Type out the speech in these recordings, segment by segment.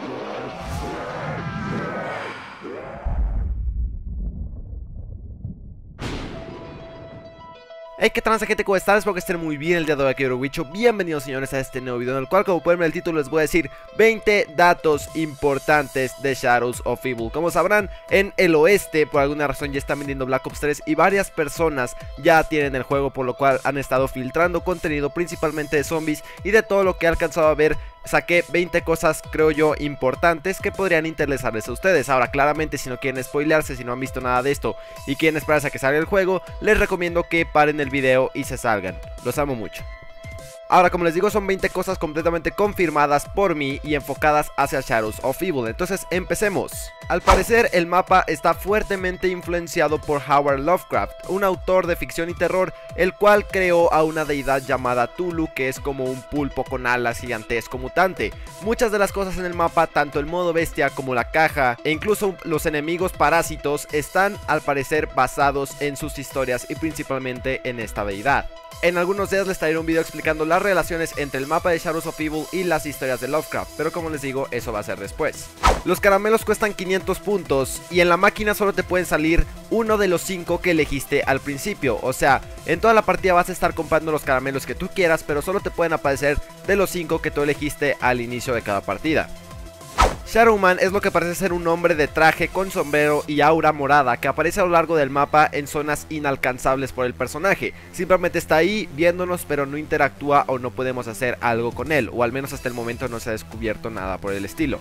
Hey, ¿qué transa, gente? ¿Cómo están? Espero que estén muy bien el día de hoy aquí, Bicho. Bienvenidos, señores, a este nuevo video en el cual, como pueden ver el título, les voy a decir 20 datos importantes de Shadows of Evil. Como sabrán, en el oeste, por alguna razón, ya están vendiendo Black Ops 3 y varias personas ya tienen el juego, por lo cual han estado filtrando contenido, principalmente de zombies y de todo lo que he alcanzado a ver. Saqué 20 cosas, creo yo, importantes que podrían interesarles a ustedes. Ahora, claramente, si no quieren spoilearse, si no han visto nada de esto y quieren esperarse a que salga el juego, les recomiendo que paren el video y se salgan. Los amo mucho. Ahora, como les digo, son 20 cosas completamente confirmadas por mí y enfocadas hacia Shadows of Evil. Entonces, empecemos. Al parecer, el mapa está fuertemente influenciado por Howard Lovecraft, un autor de ficción y terror, el cual creó a una deidad llamada Tulu, que es como un pulpo con alas gigantesco mutante. Muchas de las cosas en el mapa, tanto el modo bestia como la caja, e incluso los enemigos parásitos, están al parecer basados en sus historias y principalmente en esta deidad. En algunos días les traeré un video explicando las relaciones entre el mapa de Shadows of Evil y las historias de Lovecraft, pero como les digo, eso va a ser después. Los caramelos cuestan 500 puntos y en la máquina solo te pueden salir uno de los 5 que elegiste al principio. O sea, en toda la partida vas a estar comprando los caramelos que tú quieras, pero solo te pueden aparecer de los 5 que tú elegiste al inicio de cada partida. Shadowman es lo que parece ser un hombre de traje con sombrero y aura morada que aparece a lo largo del mapa en zonas inalcanzables por el personaje. Simplemente está ahí viéndonos, pero no interactúa o no podemos hacer algo con él, o al menos hasta el momento no se ha descubierto nada por el estilo.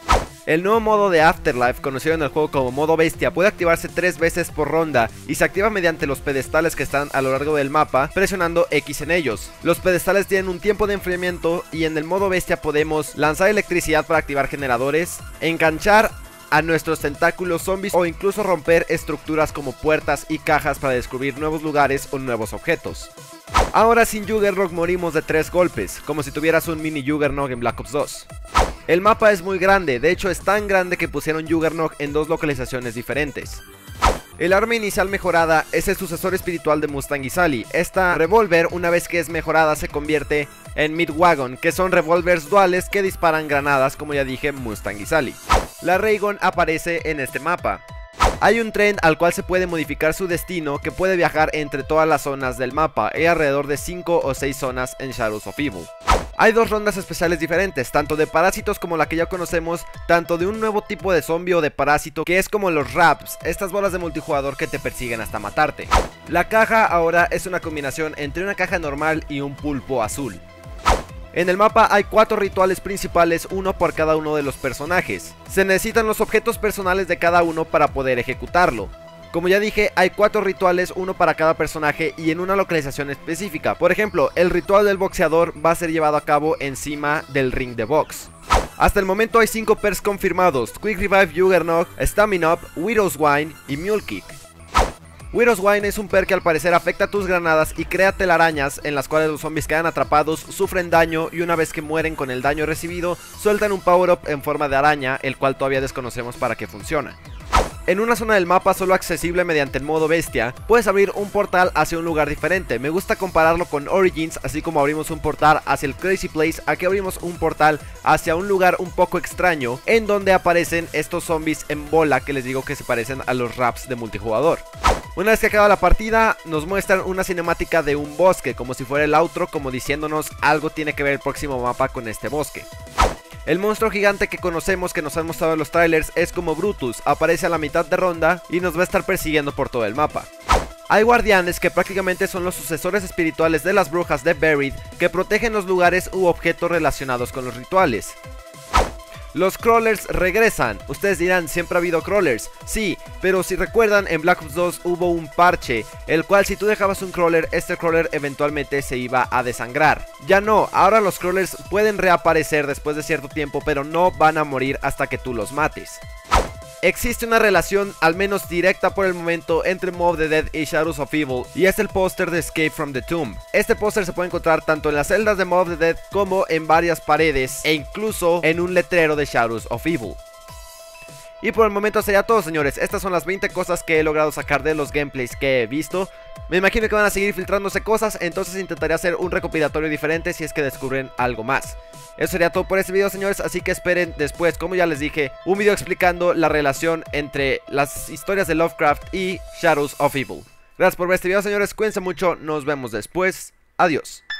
El nuevo modo de Afterlife, conocido en el juego como modo bestia, puede activarse 3 veces por ronda y se activa mediante los pedestales que están a lo largo del mapa, presionando X en ellos. Los pedestales tienen un tiempo de enfriamiento y en el modo bestia podemos lanzar electricidad para activar generadores, enganchar a nuestros tentáculos zombies o incluso romper estructuras como puertas y cajas para descubrir nuevos lugares o nuevos objetos. Ahora sin Juggernog morimos de 3 golpes, como si tuvieras un mini Juggernog en Black Ops 2. El mapa es muy grande, de hecho es tan grande que pusieron Juggernog en 2 localizaciones diferentes. El arma inicial mejorada es el sucesor espiritual de Mustang y Sally. Esta revólver, una vez que es mejorada, se convierte en Midwagon, que son revólveres duales que disparan granadas, como ya dije, Mustang y Sally. La Raygun aparece en este mapa. Hay un tren al cual se puede modificar su destino que puede viajar entre todas las zonas del mapa. Hay alrededor de 5 o 6 zonas en Shadows of Evil. Hay 2 rondas especiales diferentes, tanto de parásitos como la que ya conocemos, tanto de un nuevo tipo de zombie o de parásito que es como los Raps, estas bolas de multijugador que te persiguen hasta matarte. La caja ahora es una combinación entre una caja normal y un pulpo azul. En el mapa hay 4 rituales principales, uno por cada uno de los personajes. Se necesitan los objetos personales de cada uno para poder ejecutarlo. Como ya dije, hay 4 rituales, uno para cada personaje y en una localización específica. Por ejemplo, el ritual del boxeador va a ser llevado a cabo encima del ring de box. Hasta el momento hay 5 perks confirmados: Quick Revive, Juggernog, Stamina Up, Widow's Wine y Mule Kick. Widow's Wine es un perk que al parecer afecta a tus granadas y crea telarañas en las cuales los zombies quedan atrapados, sufren daño y una vez que mueren con el daño recibido, sueltan un power up en forma de araña, el cual todavía desconocemos para qué funciona. En una zona del mapa solo accesible mediante el modo bestia, puedes abrir un portal hacia un lugar diferente. Me gusta compararlo con Origins, así como abrimos un portal hacia el Crazy Place, aquí abrimos un portal hacia un lugar un poco extraño, en donde aparecen estos zombies en bola que les digo que se parecen a los Raps de multijugador. Una vez que acaba la partida, nos muestran una cinemática de un bosque, como si fuera el outro, como diciéndonos algo tiene que ver el próximo mapa con este bosque. El monstruo gigante que conocemos, que nos han mostrado en los trailers, es como Brutus, aparece a la mitad de ronda y nos va a estar persiguiendo por todo el mapa. Hay guardianes que prácticamente son los sucesores espirituales de las brujas de Buried, que protegen los lugares u objetos relacionados con los rituales. Los crawlers regresan. Ustedes dirán, siempre ha habido crawlers. Sí, pero si recuerdan, en Black Ops 2 hubo un parche, el cual si tú dejabas un crawler, este crawler eventualmente se iba a desangrar. Ya no, ahora los crawlers pueden reaparecer después de cierto tiempo, pero no van a morir hasta que tú los mates. Existe una relación, al menos directa por el momento, entre Mob of the Dead y Shadows of Evil, y es el póster de Escape from the Tomb. Este póster se puede encontrar tanto en las celdas de Mob of the Dead como en varias paredes, e incluso en un letrero de Shadows of Evil. Y por el momento sería todo, señores. Estas son las 20 cosas que he logrado sacar de los gameplays que he visto. Me imagino que van a seguir filtrándose cosas, entonces intentaré hacer un recopilatorio diferente si es que descubren algo más. Eso sería todo por este video, señores, así que esperen después, como ya les dije, un video explicando la relación entre las historias de Lovecraft y Shadows of Evil. Gracias por ver este video, señores, cuídense mucho, nos vemos después, adiós.